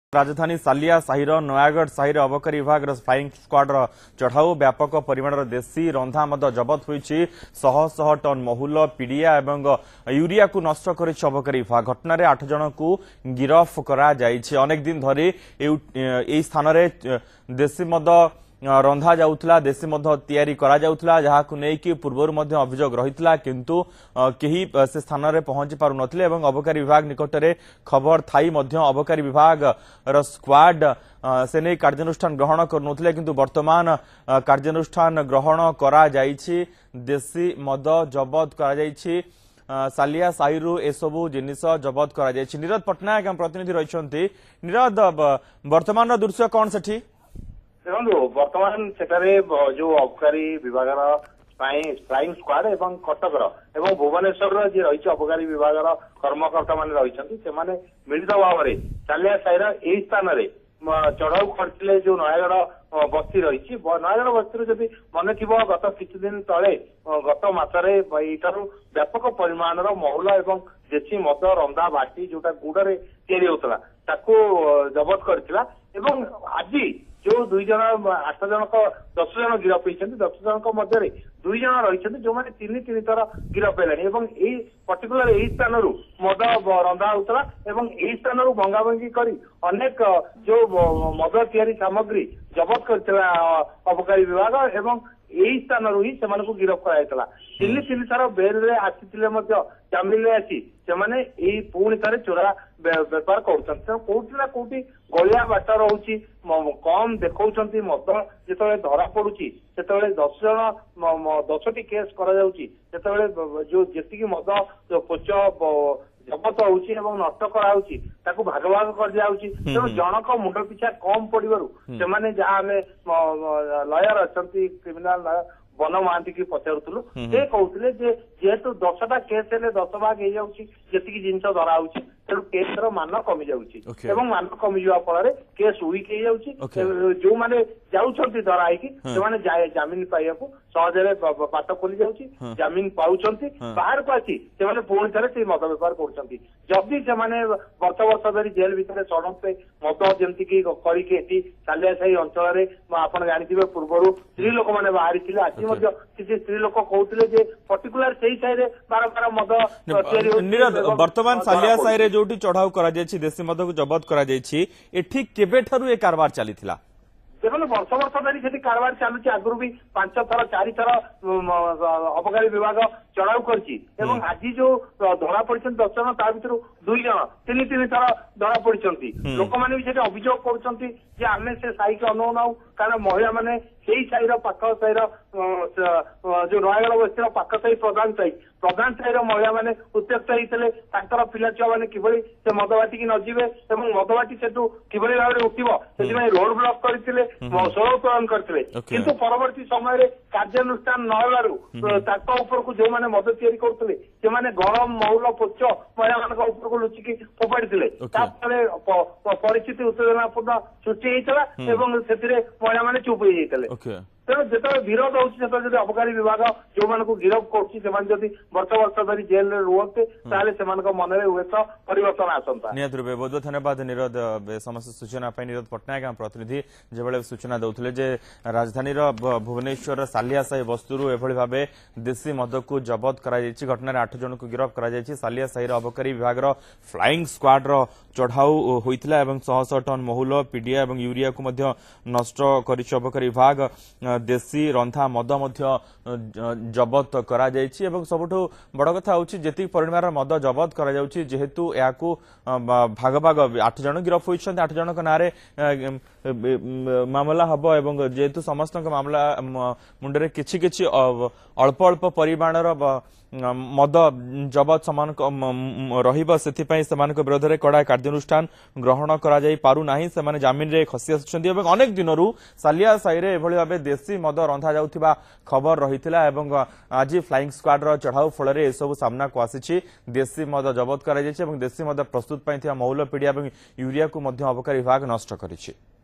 राजधानी सालिया साहिर नयागढ़ साहिर अबकारी विभाग फ्लाइंग स्क्वाड चढ़ाऊ व्यापक परिमाण देशी रंधा मद जबत होईछि। शह शह टन महुल पीडिया एवं यूरिया को नष्ट करिछि अबकारी विभाग। घटना 8 जन को गिरफ करा जाइछि। अनेक दिन धरी एई स्थान रे देशी मद रंधा जाउथला, देशी मद तैयारी करा जाउथला, जहाकु नेकी पूर्वरु मध्य अभियोग रहितला, किंतु केही से स्थान रे पहुंची पारु नथिले एवं अबकारी विभाग निकटरे खबर थाई मध्य अबकारी विभाग र स्क्वाड से नै कार्यानुष्ठान ग्रहण करनुथिले, किंतु वर्तमान कार्यानुष्ठान ग्रहण करा जाइछि। देशी मद जबत करा जाइछि। सालिया साहिरु एसबु जिनिस जबत करा जाइछि। नीरद पटनायक प्रतिनिधि रहिछन्ति। नीरद, वर्तमान दृश्य कोन सेठी? देखो बर्तमान सेठारे जो अबकारी विभाग फ्लाइंग स्क्वाड एवं कटकर एवं भुवनेश्वर जी रही अबकारी विभाग कर्मकर्ता मान रही मिलित भाव में सालिया साहिर यही स्थान में चढ़ाऊ करते जो नयागढ़ बस्ती रही नयागढ़ बस्ती जब मन थी गत किसी दिन तले गत मसरे यू व्यापक परिमाण महुल एवं देशी मद रंधा बाटी जोटा गुड़ या जबत करथिला एवं आज जो 2 जन 8 जन 10 जन गिरफ होती 10 जन मध्य 2 जन रही जो मैंने 3 थर गिरफ है पर्टिकुलर यही स्थान मद रंधा होता यही स्थान भंगाभंगी कर अनेक जो मद तैयारी सामग्री जबत कर अबकारी विभाग एवं यही स्थान ही से गिरफ कराइला। 3 थर बेल आसी जमिन आसी से पुणी थे चोरा बेपार कौटी ना कौटी गलिया बाट रोचे कम देखा मद जो धरा पड़ुची से 10 जन 10टी केस कर जो जी मद पोच जबत होउची एवं नष्ट कराउची ताकू भाग भाग कर दियाउची। तेणु जनक मुंड पिछा कम पड़िबारु से जहाँ आम लयर अच्छा क्रिमिनाल लयर बन महांती की पचारूलु से कहते जेहेतु 10टा केस हेले 10 भाग हो जी जिन धरा होची तेणु केस मान कमी जाऊँगी मान कमी जा फल केस वीक हो जो मैंने जाऊँच धरा है जमीन पाइबा सहजरे बाट खोली जाऊँगी जमीन पाँच बाहर को आसी पुणी थे मद बेपार करदी से वर्ष वर्ष धरी जेल भितर सड़कते मद जमीक करके सालिया साही अंचल आप जानते पूर्वर स्त्री लोक मैंने बाहरी थे आज किसी स्त्री लोक कहते पर्टिकुलर से ही साही बार बार मद वर्तमान सालिया साही जो चढ़ाऊ करा देशी मद को जबत करा केबेठारु ए कारबार चलीथिला? देखो वर्ष वर्ष धरी से कारबार चलुची आगु भी 5 थर 4 थर अबकारी विभाग चढ़ाऊ करछि आज जो धरा पड़ी 10 जन ता भर 2 जन 3 थर धरा पड़ी लोक मैंने भी अभियोग कर आम से साई के अनु नाऊ कारण महिला मैंने साईर पाख साईर जो नयागढ़ बस्ती पाख साई प्रधान साईर महिला मैंने उत्त्यक्त होते पिला छुआ मैंने किभली से मद बाटी की नजीबे मद बाटी से किभली भाव में उठिब से रोड ब्लॉक करते सौरोत्तोलन करते किंतु परवर्ती समय कार्यानुष्ठान नहबार को जो मैंने मद तैयारी करते से गरम महुल पोच महिला मान लुचिकी फोपाड़ी परिस्थिति उत्तेजनापूर्ण सृष्टि होता महिला मैंने चुप हो जाते। तेणु जो विरोध होती अबकारी विभाग जो मान गिरफ कर वर्ष वर्ष धरी जेल रुहते मन में हुए तो परिवर्तन आसंता। निहत रूपे बहुत बहुत धन्यवाद नीरद। समस्त सूचना नीरद पटनायक प्रतिनिधि जो सूचना देते राजधानी भुवनेश्वर सालिया साही बस्तुरु एभली भाव देशी मद को जबत करा घटना 8 जन को गिरफ करा सालिया साही अबकारी विभाग फ्लाइंग स्क्वाड चढ़ाऊ होता शह शह टन महुल पीडिया और यूरिया को नष्ट कर अबकारी विभाग देशी रंधा मद जबत करा सबुठु बड़ कथा होची जेति परिमाण मद जबत करा जाउची जेहेतु याकू भाग भाग 8 जन गिरफ होइछन्ते 8 जन नारे मामला हबो एवं जेहेतु समस्त मामला मुंडरे किछि किछि अल्प अल्प परिमाण मद जबत समान रहिबो सेथिपई समानक विरोध रे कड़ा कार्यानुष्ठान ग्रहण करा जाई पारु नाही सेमाने जमीन रे खसी आछन्ती एवं अनेक दिनरु सालिया साही रे एभली भाबे देशी मद रंधा जाउथिबा खबर रहिथिला एवं आज फ्लाइंग स्क्वाड रो चढ़ाऊ फल रे एसबु सामना को आसीछि। देशी मद जबत करा जायछि एवं देशी मद प्रस्तुत पई थिया मौल पीडिया एवं यूरिया को मध्य अबकारी विभाग नष्ट करिछि।